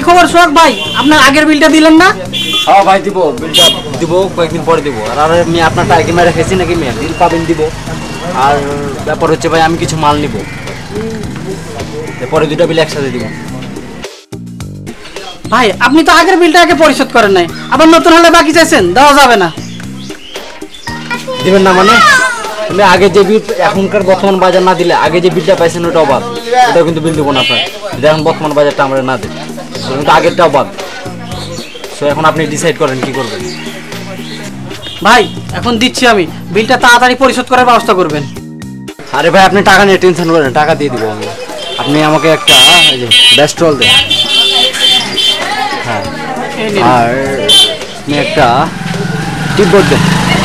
খবর সোহাগ ভাই? আপনার আগের বিলটা দিলেন না? হ্যাঁ ভাই দিব, বিলটা দিব, কয়েকদিন পরে দিব। আর আমি আপনার টাকা মেরে খেয়েছি নাকি মেয়ে, বিল পাবেন দিব। আর ব্যাপার হচ্ছে ভাই আমি কিছু মাল নিব, পরে দুটা বিল একসাথে দিব। ভাই আপনি তো আগের বিলটা আগে পরিশোধ করেন নাই, আবার নতুন হলে বাকি চাইছেন, দেওয়া যাবে না। দিবেন না মানে? তুমি আগে যে বিল, এখনকার বর্তমান বাজার না দিলে আগে যে বিলটা পাইছেন ওটা অবাধ, ওটা কিন্তু বিল দেবো না আপনার। যদি এখন বর্তমান বাজারটা আমরা না দিই, কিন্তু আগেরটা অবাধ। তো এখন আপনি ডিসাইড করেন কি করবেন। ভাই এখন দিচ্ছি আমি, বিলটা তাড়াতাড়ি পরিশোধ করার ব্যবস্থা করবেন। আরে ভাই আপনি টাকা নিয়ে টেনশন করেন, টাকা দিয়ে দিব আমি। আপনি আমাকে একটা ব্যাস্ট্রল দেন, হ্যাঁ, আর আপনি একটা টিপবোর্ড দেন।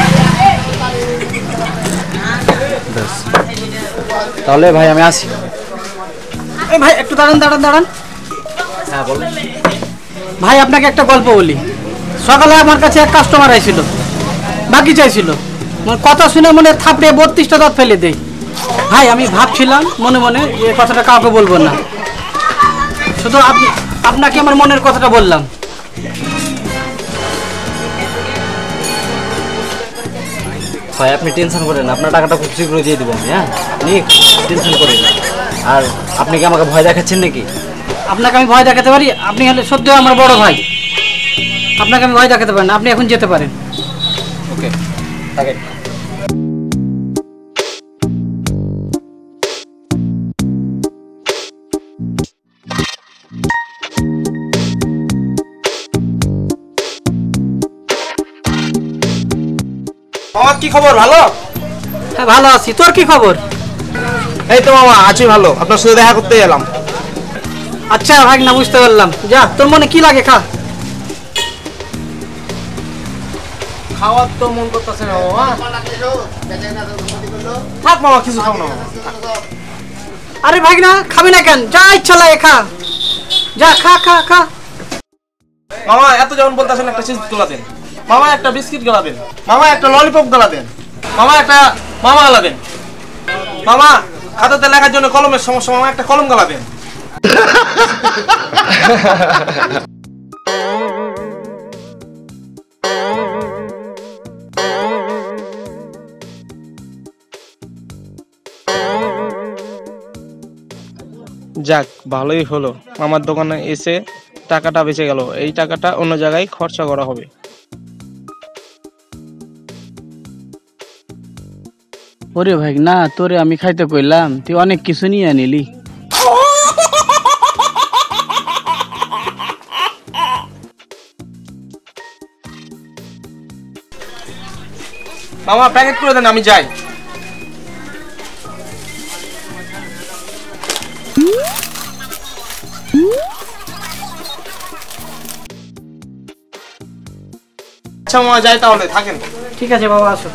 তাহলে ভাই আমি আসি। এই ভাই একটু দাঁড়ান দাঁড়ান দাঁড়ান। হ্যাঁ বলেন। ভাই আপনাকে একটা গল্প বলি। সকালে আমার কাছে এক কাস্টমার আইছিল, বাকি চাইছিল। কথা শুনে মনে থাপড়ে 32টা দাঁত ফেলে দেই। ভাই আমি ভাবছিলাম মনে মনে যে কথাটা কাউকে বলবো না, শুধু আপনাকে আমার মনের কথাটা বললাম। ভাই আপনি টেনশন করেন, আপনার টাকাটা খুব শীঘ্রই দিয়ে দেবো আমি। হ্যাঁ আপনি টেনশন করেন। আর আপনি কি আমাকে ভয় দেখাচ্ছেন নাকি? আপনাকে আমি ভয় দেখাতে পারি? আপনি হলে সত্যি আমার বড় ভাই, আপনাকে আমি ভয় দেখাতে পারি না। আপনি এখন যেতে পারেন। ওকে থাকেন। আমার কি খবর? ভালো? হ্যাঁ ভালো আছি, তোর কি খবর? এই তো মামা আছি ভালো, আপনার সাথে দেখা করতে এলাম। আচ্ছা ভাই, না বুঝতে পারলাম। যা, তোর মনে কি লাগে খা। খাওয়ার তো মন করতেছে না মামা। থাক মামা, কিছু খাও না মামা। আরে ভাই না, খাবি না কেন? যা ইচ্ছা লাগে খা, যা খা খা খা। মামা এত যখন বলতেছেন একটা চিজ গলা দেন, মামা একটা বিস্কিট গলা দেন, মামা একটা ললিপপ গলা দেন, মামা একটা মামা গলা দেন, মামা খাতাতে লেখার জন্য কলমের সমস্যা, মামা একটা কলম গলা দেন। যাক ভালোই হলো, আমার দোকানে এসে টাকাটা বেঁচে গেল। এই টাকাটা অন্য জায়গায় খরচা করা হবে। ওরে ভাই না, তোরে আমি খাইতে কইলাম, তুই অনেক কিছু নিয়ে আনিলি। মামা প্যাকেট করে দেন, আমি যাই। আচ্ছা মামা যাই তাহলে, থাকেন। ঠিক আছে বাবা, আসো।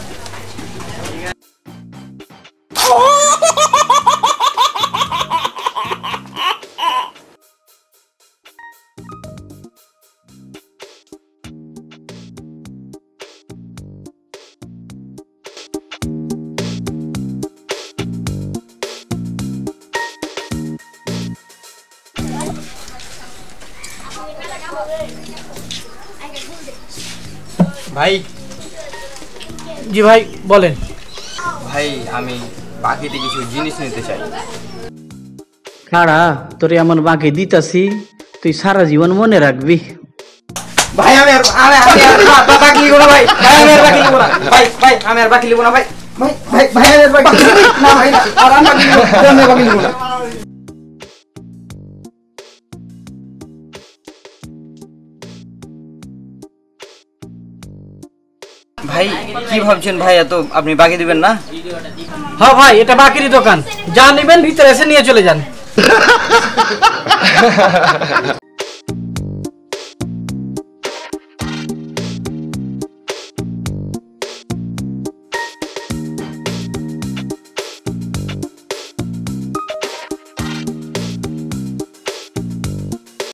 ভাই। জি ভাই বলেন। ভাই আমি বাকিতে কিছু জিনিস নিতে চাই। খাড়া, তোরে এমন বাকি দিতাছি, তুই সারা জীবন মনে রাখবি। ভাই আমি আর বাকি লিখবো না ভাই, ভাই আমি আর বাকি লিখবো না ভাই, ভাই আমি আর বাকি লিখবো না ভাই, ভাই ভাই ভাই আমি আর বাকি না ভাই, আর আমি বাকি লিখবো না, আমি বাকি লিখবো না। ভাই কি ভাবছেন ভাই, এত আপনি বাকি দিবেন না? হ্যাঁ ভাই, এটা বাকিরই দোকান, যা নেবেন ভিতরে এসে নিয়ে চলে যান।